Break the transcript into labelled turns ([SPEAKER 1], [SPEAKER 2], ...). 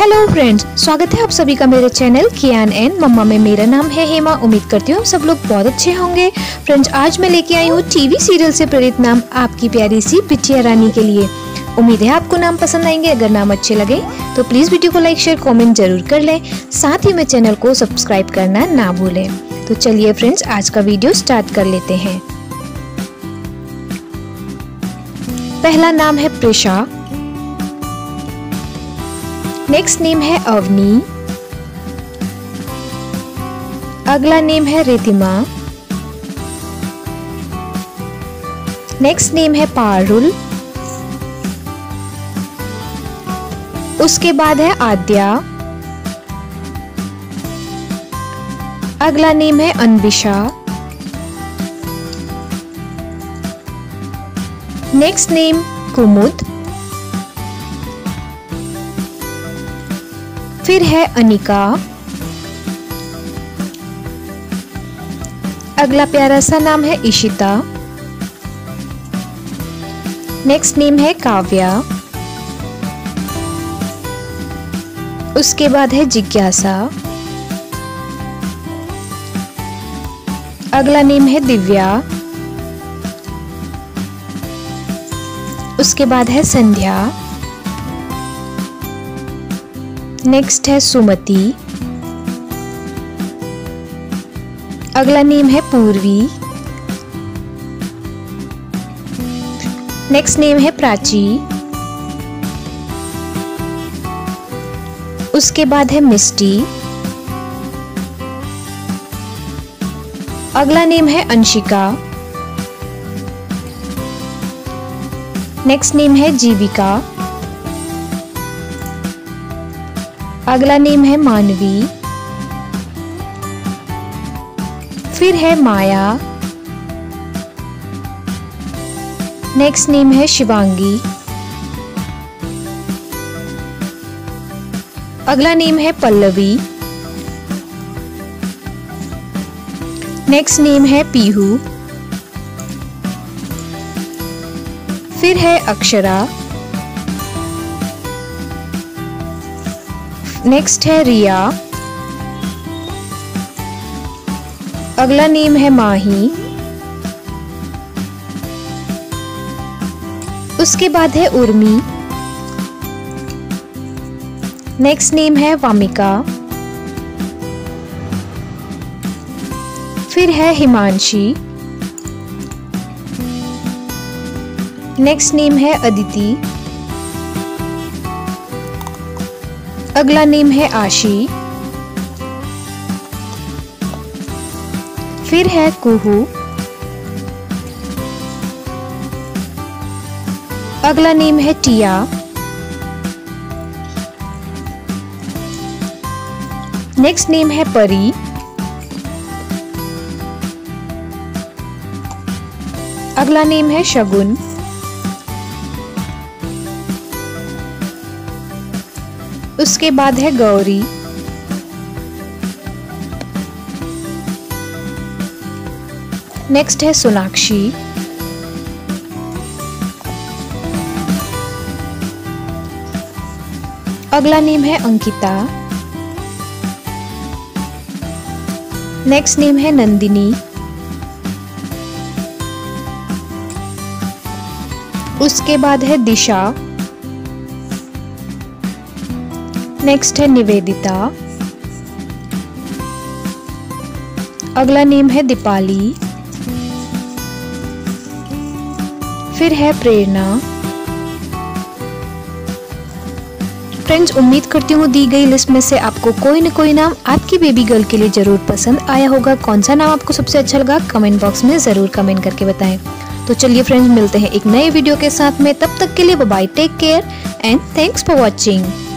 [SPEAKER 1] Hello friends, स्वागत है आप सभी का मेरे चैनल कियान एंड मम्मा में। मेरा नाम है हेमा। उम्मीद करती हूँ सब लोग बहुत अच्छे होंगे। फ्रेंड्स, आज मैं लेके आई हूँ टीवी सीरियल से प्रेरित नाम आपकी प्यारी सी बिटिया रानी के लिए। उम्मीद है आपको नाम पसंद आएंगे। अगर नाम अच्छे लगे तो प्लीज वीडियो को लाइक शेयर कॉमेंट जरूर कर लें। साथ ही में चैनल को सब्सक्राइब करना ना भूलें। तो चलिए फ्रेंड्स, आज का वीडियो स्टार्ट कर लेते हैं। पहला नाम है प्रेषा। नेक्स्ट नेम है अवनी। अगला नेम है रितिमा। नेक्स्ट नेम है पारुल। उसके बाद है आद्या। अगला नेम है अनविशा। नेक्स्ट नेम कुमुद। फिर है अनिका। अगला प्यारा सा नाम है इशिता। नेक्स्ट नेम है काव्या। उसके बाद है जिज्ञासा। अगला नेम है दिव्या। उसके बाद है संध्या। नेक्स्ट है सुमति। अगला नेम है पूर्वी। नेक्स्ट नेम है प्राची। उसके बाद है मिस्टी। अगला नेम है अंशिका। नेक्स्ट नेम है जीविका। अगला नेम है मानवी। फिर है माया। नेक्स्ट नेम है शिवांगी। अगला नेम है पल्लवी। नेक्स्ट नेम है पीहू। फिर है अक्षरा। नेक्स्ट है रिया। अगला नेम है माही। उसके बाद है उर्मी। नेक्स्ट नेम है वामिका। फिर है हिमांशी। नेक्स्ट नेम है अदिति। अगला नेम है आशी। फिर है कुहू। अगला नेम है टिया। नेक्स्ट नेम है परी। अगला नेम है शगुन। उसके बाद है गौरी। नेक्स्ट है सोनाक्षी। अगला नेम है अंकिता। नेक्स्ट नेम है नंदिनी। उसके बाद है दिशा। नेक्स्ट है निवेदिता। अगला नेम है दीपाली। फिर है प्रेरणा। फ्रेंड्स, उम्मीद करती हूँ दी गई लिस्ट में से आपको कोई न कोई नाम आपकी बेबी गर्ल के लिए जरूर पसंद आया होगा। कौन सा नाम आपको सबसे अच्छा लगा कमेंट बॉक्स में जरूर कमेंट करके बताएं। तो चलिए फ्रेंड्स, मिलते हैं एक नए वीडियो के साथ में। तब तक के लिए bye bye, take care and thanks for watching.